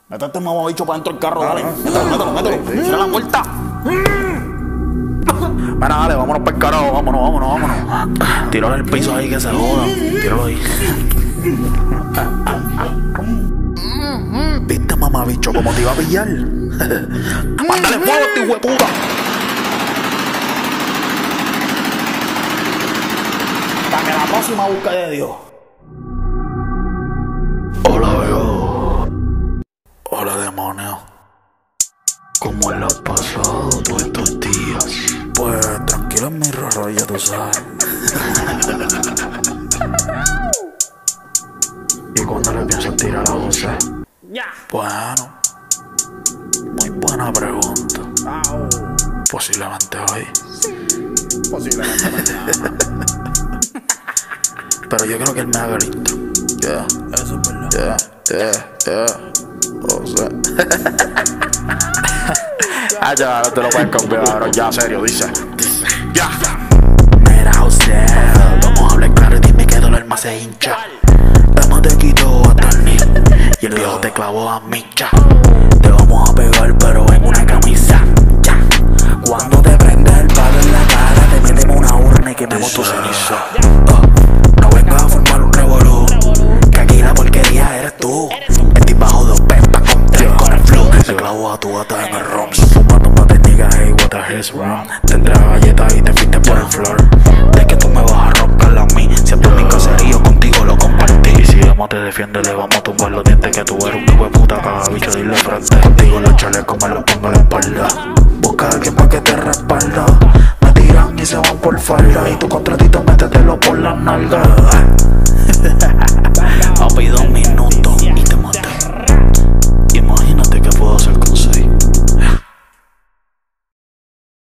Mete este mamabicho para dentro del carro, dale. Mételo. Cierra la puerta. Mira, dale, vámonos para el carajo, vámonos. Tíralo en el piso ahí que se joda. Tíralo ahí. ¿Viste, mamabicho, cómo te iba a pillar? ¡Mándale fuego, este hijo de puta! Para que la próxima busque de Dios. Hola, veo. Hola, demonio. ¿Cómo le has pasado todos estos días? Pues tranquilo en mi rorro, ya tú sabes. ¿Y cuándo le piensas tirar a José? Ya. Bueno, muy buena pregunta. Posiblemente hoy. Posiblemente mañana. Pero yo creo que él me haga listo. Ya. Eso es verdad. Ya. José. Ya, no te lo puedes cambiar, pero ya, serio, dice. Ya. Mira, José, vamos a hablar claro y dime que dolor más se hincha. Dama te quitó a Tony y el viejo te clavó a Micha. Te vamos a pegar, pero en una camisa. Ya. Cuando te prende el palo en la cara, te metemos una urna y quememos tu ceniza. No vengas a formar un revolú, que aquí la porquería eres tú. Estoy bajo 2 pepas con 3 con el flow. Se clavó a tu gata en el rom. Fumando más de nigga, hey, what the hell's wrong. Tendrás galletas y te fuiste por el flor. De que tú me vas a roncar a mí. Siempre mi caserío contigo lo compartí. Y si vamos te defiende, le vamos a tumbar los dientes. Que tú eres un hijo de puta, caga bicho, dile frente. Contigo los chalecos me los pongo en la espalda. Busca a alguien pa' que te respalda. Me tiran y se van por falda. Y tu contratito métetelo por las nalgas. Papi, 2 minutos.